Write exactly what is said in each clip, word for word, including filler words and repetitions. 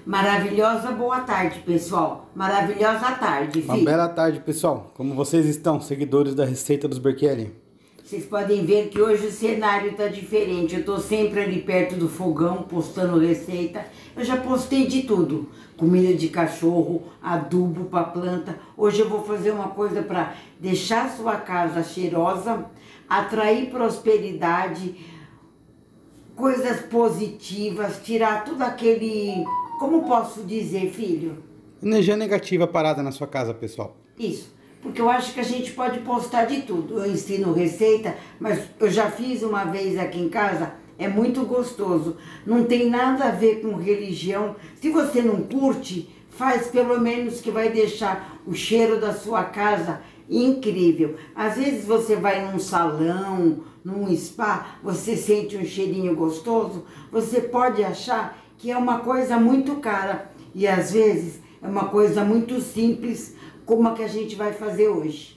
Maravilhosa boa tarde, pessoal. Maravilhosa tarde, filho. Uma bela tarde, pessoal. Como vocês estão, seguidores da Receita dos Berchielli? Vocês podem ver que hoje o cenário tá diferente. Eu tô sempre ali perto do fogão, postando receita. Eu já postei de tudo. Comida de cachorro, adubo para planta. Hoje eu vou fazer uma coisa para deixar sua casa cheirosa, atrair prosperidade, coisas positivas, tirar tudo aquele... Como posso dizer, filho? Energia negativa parada na sua casa, pessoal. Isso, porque eu acho que a gente pode postar de tudo. Eu ensino receita, mas eu já fiz uma vez aqui em casa, é muito gostoso. Não tem nada a ver com religião. Se você não curte, faz pelo menos que vai deixar o cheiro da sua casa incrível. Às vezes você vai num salão, num spa, você sente um cheirinho gostoso, você pode achar que é uma coisa muito cara e às vezes é uma coisa muito simples, como a que a gente vai fazer hoje.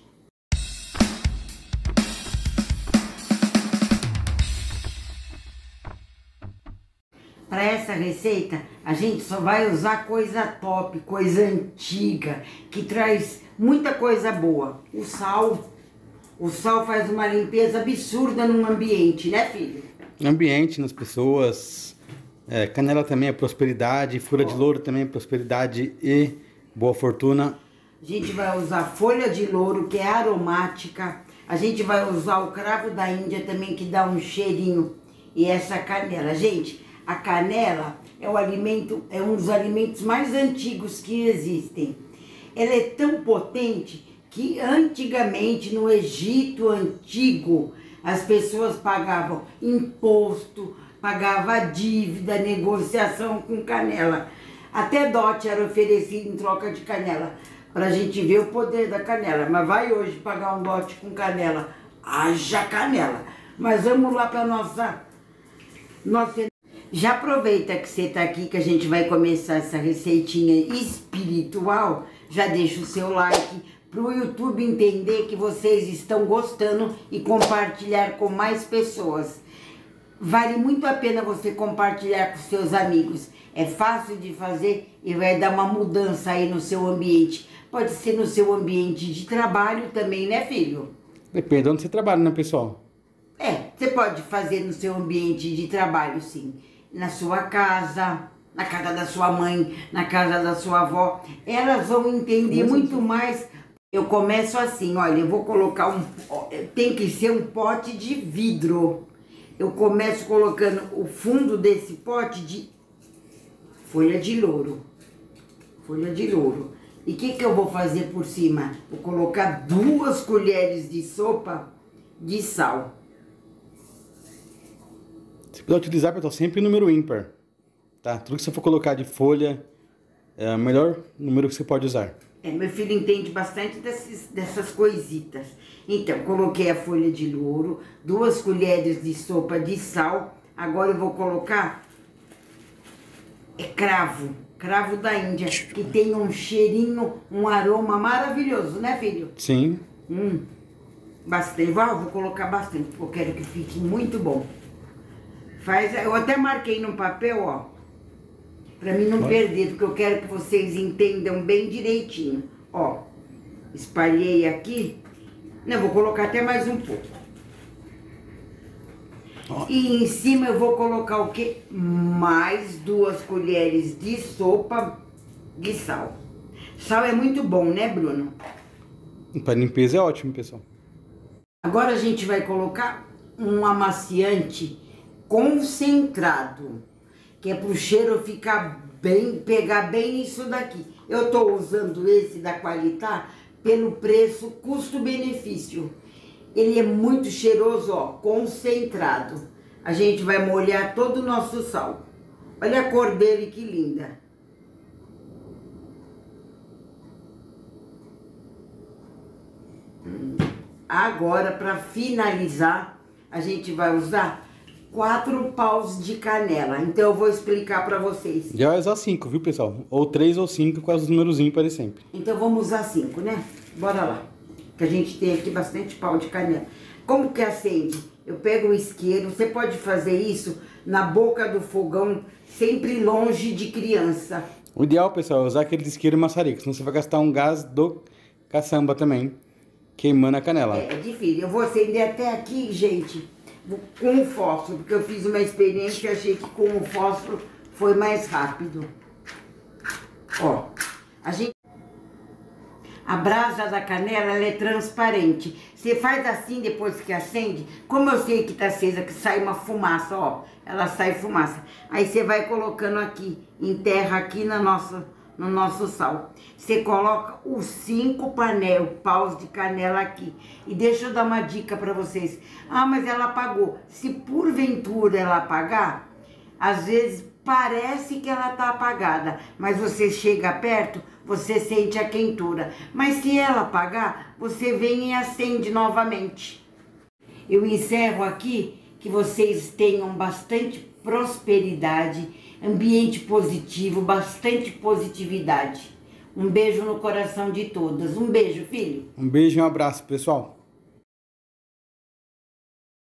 Para essa receita, a gente só vai usar coisa top, coisa antiga, que traz muita coisa boa. O sal, o sal faz uma limpeza absurda no ambiente, né, filho? No ambiente, nas pessoas. É, canela também é prosperidade, folha de louro também é prosperidade e boa fortuna. A gente vai usar folha de louro, que é aromática. A gente vai usar o cravo da Índia também, que dá um cheirinho. E essa canela. Gente, a canela é, o alimento, é um dos alimentos mais antigos que existem. Ela é tão potente que antigamente, no Egito antigo, as pessoas pagavam imposto, pagava dívida, negociação com canela. Até dote era oferecido em troca de canela, para a gente ver o poder da canela. Mas vai hoje pagar um dote com canela, haja canela. Mas vamos lá para nossa, nossa... Já aproveita que você está aqui, que a gente vai começar essa receitinha espiritual. Já deixa o seu like para o YouTube entender que vocês estão gostando e compartilhar com mais pessoas. Vale muito a pena você compartilhar com seus amigos. É fácil de fazer e vai dar uma mudança aí no seu ambiente. Pode ser no seu ambiente de trabalho também, né, filho? Depende de onde você trabalha, né, pessoal? É, você pode fazer no seu ambiente de trabalho, sim. Na sua casa, na casa da sua mãe, na casa da sua avó. Elas vão entender muito mais. Eu começo assim, olha, eu vou colocar um... Tem que ser um pote de vidro. Eu começo colocando o fundo desse pote de folha de louro. Folha de louro. E o que que eu vou fazer por cima? Vou colocar duas colheres de sopa de sal. Você pode utilizar, pessoal, sempre o número ímpar. Tá? Tudo que você for colocar de folha é o melhor número que você pode usar. É, meu filho entende bastante desses, dessas coisitas. Então, coloquei a folha de louro, duas colheres de sopa de sal. Agora eu vou colocar é cravo, cravo da Índia, que tem um cheirinho, um aroma maravilhoso, né, filho? Sim. Hum, bastante. Vou, vou colocar bastante, porque eu quero que fique muito bom. Faz, eu até marquei no papel, ó. Pra mim não perder, porque eu quero que vocês entendam bem direitinho. Ó, espalhei aqui. Não, vou colocar até mais um pouco. Ó. E em cima eu vou colocar o quê? Mais duas colheres de sopa de sal. Sal é muito bom, né, Bruno? Para limpeza é ótimo, pessoal. Agora a gente vai colocar um amaciante concentrado, que é pro cheiro ficar bem, pegar bem isso daqui. Eu tô usando esse da Qualitá pelo preço custo-benefício. Ele é muito cheiroso, ó, concentrado. A gente vai molhar todo o nosso sal. Olha a cor dele, que linda. Agora, para finalizar, a gente vai usar quatro paus de canela. Então eu vou explicar para vocês. Já vai usar cinco, viu, pessoal? Ou três ou cinco, com os números ímpares sempre. Então vamos usar cinco, né? Bora lá. Que a gente tem aqui bastante pau de canela. Como que acende? Eu pego o isqueiro, você pode fazer isso na boca do fogão, sempre longe de criança. O ideal, pessoal, é usar aquele isqueiro maçarico, senão você vai gastar um gás do caçamba também, queimando a canela. É, é difícil. Eu vou acender até aqui, gente, com o fósforo, porque eu fiz uma experiência e achei que com o fósforo foi mais rápido. Ó, a gente... A brasa da canela, ela é transparente. Você faz assim depois que acende, como eu sei que tá acesa, que sai uma fumaça, ó. Ela sai fumaça. Aí você vai colocando aqui, enterra aqui na nossa, no nosso sal. Você coloca os cinco panel, paus de canela aqui. E deixa eu dar uma dica pra vocês. Ah, mas ela apagou. Se porventura ela apagar, às vezes parece que ela tá apagada, mas você chega perto, você sente a quentura. Mas se ela apagar, você vem e acende novamente. Eu encerro aqui, que vocês tenham bastante prosperidade, ambiente positivo, bastante positividade. Um beijo no coração de todas. Um beijo, filho. Um beijo e um abraço, pessoal.